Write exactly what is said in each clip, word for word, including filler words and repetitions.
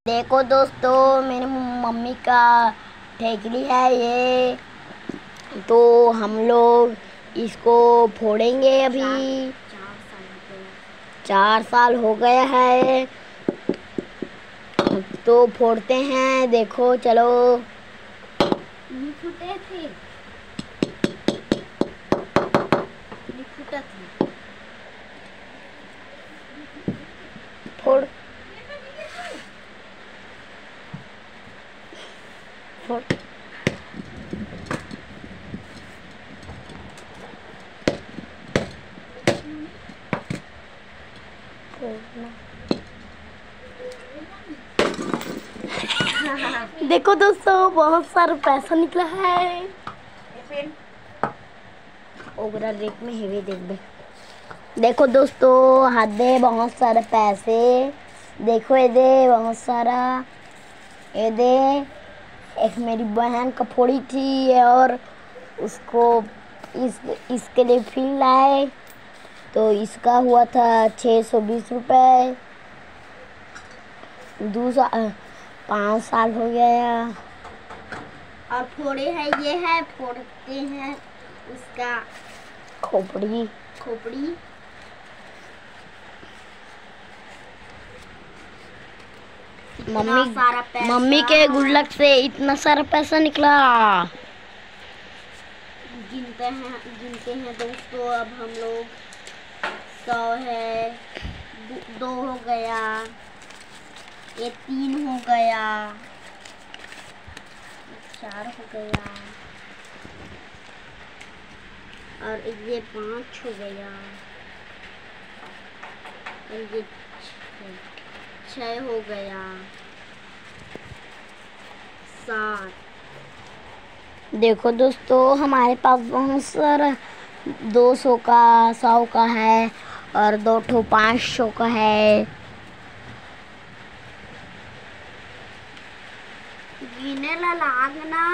देखो दोस्तों, मेरी मम्मी का ठेकड़ी है ये। तो हम लोग इसको फोड़ेंगे। अभी चार साल हो गया है तो फोड़ते हैं। देखो चलो। फुटे थे फुटा थी फोड़ फोड़ देखो दोस्तों, बहुत सारा पैसा निकला है। ओगरा रेट में हेवे देख बे। देखो दोस्तों, हाथ दे बहुत सारे पैसे। देखो ये दे बहुत सारा। ये दे एक मेरी बहन का फोड़ी थी और उसको इस इसके लिए फिर लाए तो इसका हुआ था छः सौ बीस रुपये। दो साल पाँच साल हो गया। और फोड़े है ये है फोड़ते हैं उसका खोपड़ी खोपड़ी। मम्मी सारा पैसा मम्मी के गुल्लक से इतना सारा पैसा निकला। गिनते हैं गिनते हैं दोस्तों। अब हम लोग सौ है, दो हो गया, ये तीन हो गया, चार हो गया और ये पाँच हो गया और ये छः हो गया, सात। देखो दोस्तों, हमारे पास बहुत सारा दो सौ का, सौ का है और दो ठो पाँच सौ का है। गिने ला लागना।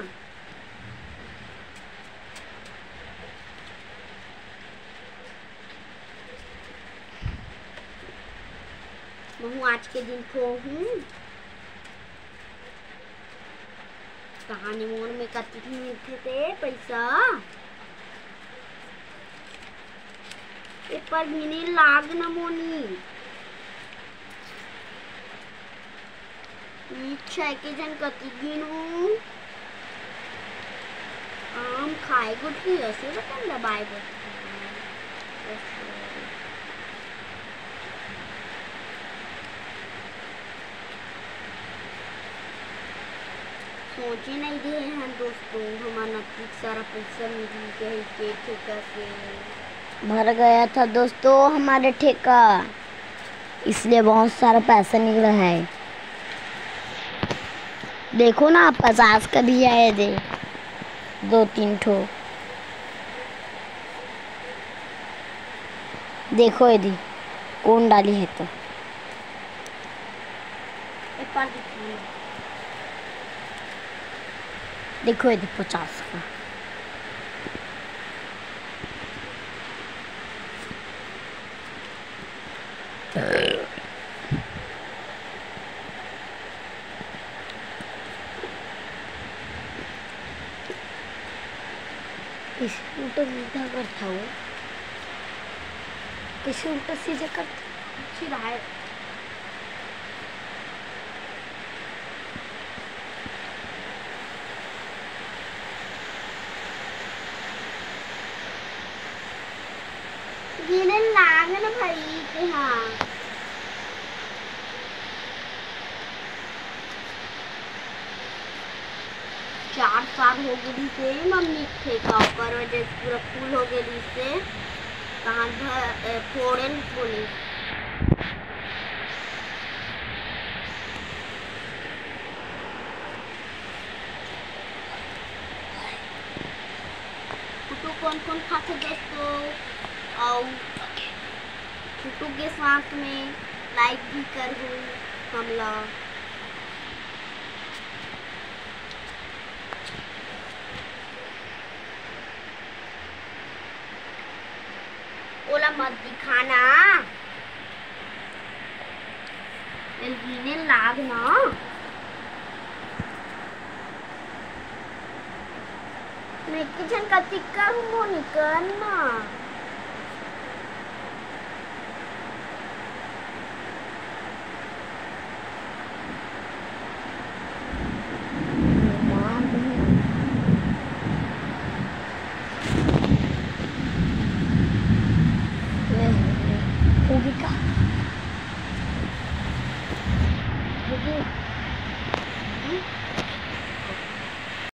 मैं आज के दिन खो हूँ। कहानी मोर में कति मिलते थे पैसा। एक पर गिने लाग न मोनी। इच्छा के जन कति गिनू। आम खाए गुठी ऐसे बटन दबाए गुठी। सोचे नहीं दे हैं दोस्तों, हमारा नतीज सारा पैसा मिल गया के ठेका से भर गया था दोस्तों हमारे ठेका, इसलिए बहुत सारा पैसा निकला है। देखो ना, पचास का भी आए दे दो तीन ठो। देखो यदि कौन डाली है तो एक बार देखो यदि पचास का। किसी उल्टा सीधा करता हूँ, किसी उल्टा सीधा करता अच्छी रहा है। गिने लाग ना भाई के। हाँ चार साल हो गई से मम्मी ठेका कर वजह से पूरा फूल हो गई से कहाँ फोड़े बोली। कुटू कौन कौन खाते दोस्तों और कुटू के साथ में लाइक भी कर हम लोग। ओला मत दिखाना। Elgine lag na. May kitchen katika mo ni kana. होगी का